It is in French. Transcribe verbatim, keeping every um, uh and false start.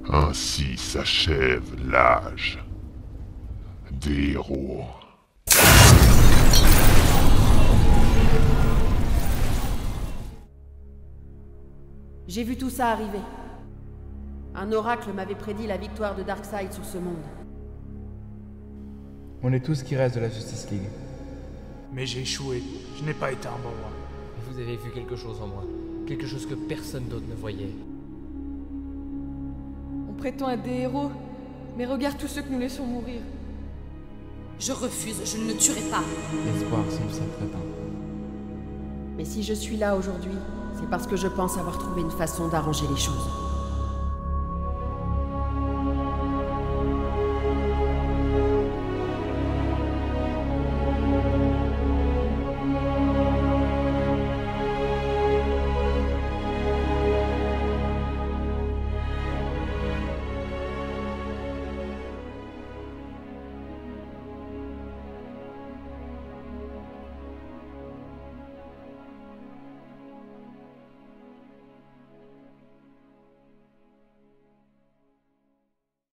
Ainsi s'achève l'âge des héros. J'ai vu tout ça arriver. Un oracle m'avait prédit la victoire de Darkseid sur ce monde. On est tous ce qui reste de la Justice League. Mais j'ai échoué. Je n'ai pas été un bon roi. Vous avez vu quelque chose en moi. Quelque chose que personne d'autre ne voyait. On prétend être des héros, mais regarde tous ceux que nous laissons mourir. Je refuse, je ne le tuerai pas. L'espoir semble s'être éteint. Mais si je suis là aujourd'hui, c'est parce que je pense avoir trouvé une façon d'arranger les choses.